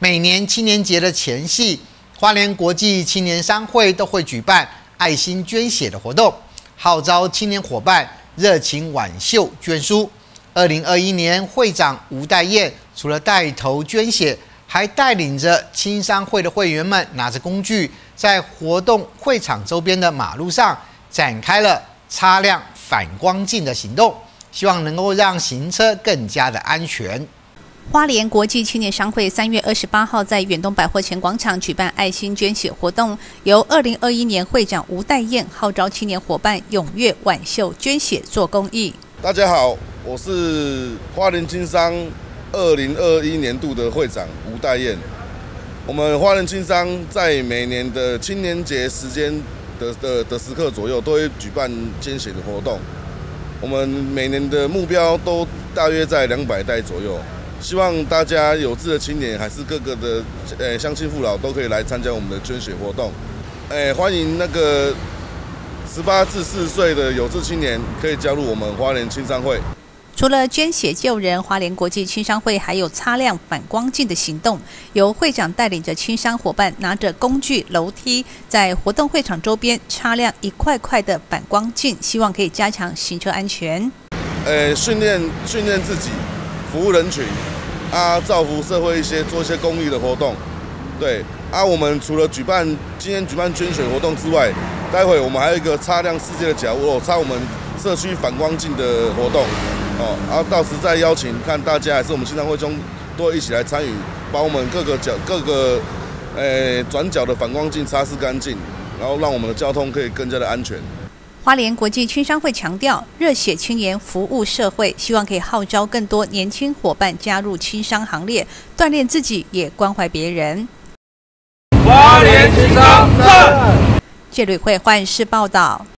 每年青年节的前夕，花莲国际青年商会都会举办爱心捐血的活动，号召青年伙伴热情挽袖捐书。2021年，会长吴代燕除了带头捐血，还带领着青商会的会员们拿着工具，在活动会场周边的马路上展开了擦亮反光镜的行动，希望能够让行车更加的安全。 花莲国际青年商会3月28号在远东百货前广场举办爱心捐血活动，由2021年会长吴代燕号召青年伙伴踊跃挽袖捐血做公益。 大家好，我是花莲青商2021年度的会长吴代燕。我们花莲青商在每年的青年节时间的时刻左右，都会举办捐血的活动。我们每年的目标都大约在200袋左右。希望大家有志的青年，还是各个的乡亲父老都可以来参加我们的捐血活动。欢迎那个18至40岁的有志青年可以加入我们花莲青商会。 除了捐血救人，花莲国际青商会还有擦亮反光镜的行动，由会长带领着青商伙伴拿着工具楼梯，在活动会场周边擦亮一块块的反光镜，希望可以加强行车安全。 训练自己，服务人群。造福社会做一些公益的活动，对我们除了今天举办捐血活动之外，待会我们还有一个擦亮世界的角落，擦我们社区反光镜的活动，然后到时再邀请看大家还是我们青商会中都一起来参与，把我们各个转角的反光镜擦拭干净，然后让我们的交通可以更加的安全。 花莲国际青商会强调，热血青年服务社会，希望可以号召更多年轻伙伴加入青商行列，锻炼自己，也关怀别人。 花莲青商赞。 谢吕慧焕视报道。